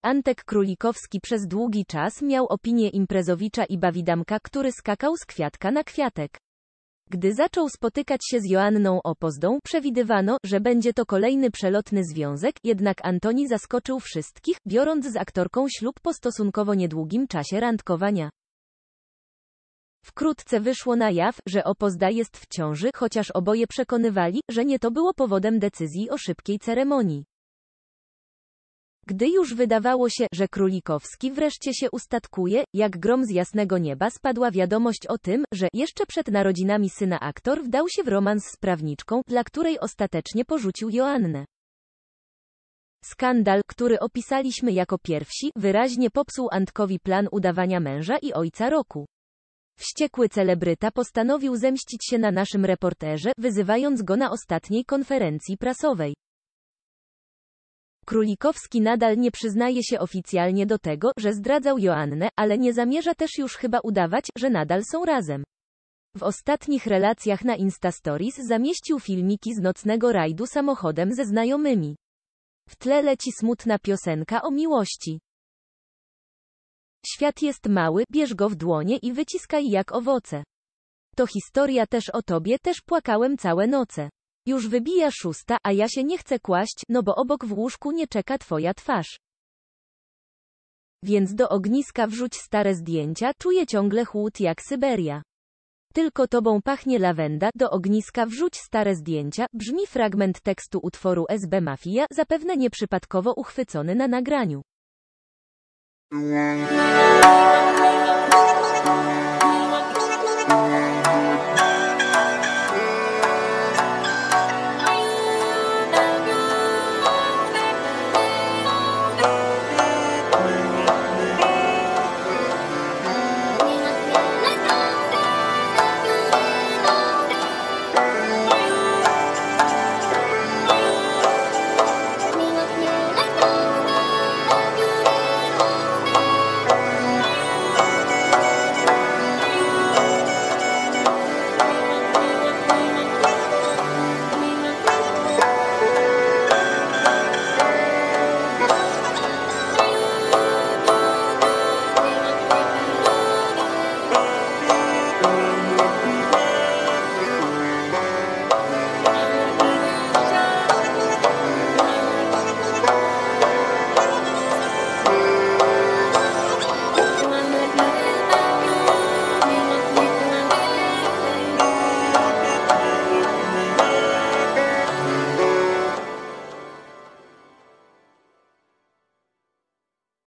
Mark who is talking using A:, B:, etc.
A: Antek Królikowski przez długi czas miał opinię imprezowicza i bawidamka, który skakał z kwiatka na kwiatek. Gdy zaczął spotykać się z Joanną Opozdą, przewidywano, że będzie to kolejny przelotny związek, jednak Antoni zaskoczył wszystkich, biorąc z aktorką ślub po stosunkowo niedługim czasie randkowania. Wkrótce wyszło na jaw, że Opozda jest w ciąży, chociaż oboje przekonywali, że nie to było powodem decyzji o szybkiej ceremonii. Gdy już wydawało się, że Królikowski wreszcie się ustatkuje, jak grom z jasnego nieba spadła wiadomość o tym, że jeszcze przed narodzinami syna aktor wdał się w romans z prawniczką, dla której ostatecznie porzucił Joannę. Skandal, który opisaliśmy jako pierwsi, wyraźnie popsuł Antkowi plan udawania męża i ojca roku. Wściekły celebryta postanowił zemścić się na naszym reporterze, wyzywając go na ostatniej konferencji prasowej. Królikowski nadal nie przyznaje się oficjalnie do tego, że zdradzał Joannę, ale nie zamierza też już chyba udawać, że nadal są razem. W ostatnich relacjach na Insta Stories zamieścił filmiki z nocnego rajdu samochodem ze znajomymi. W tle leci smutna piosenka o miłości. Świat jest mały, bierz go w dłonie i wyciskaj jak owoce. To historia też o tobie, też płakałem całe noce. Już wybija 6, a ja się nie chcę kłaść, no bo obok w łóżku nie czeka twoja twarz. Więc do ogniska wrzuć stare zdjęcia, czuję ciągle chłód jak Syberia. Tylko tobą pachnie lawenda, do ogniska wrzuć stare zdjęcia, brzmi fragment tekstu utworu SB Mafia, zapewne nieprzypadkowo uchwycony na nagraniu.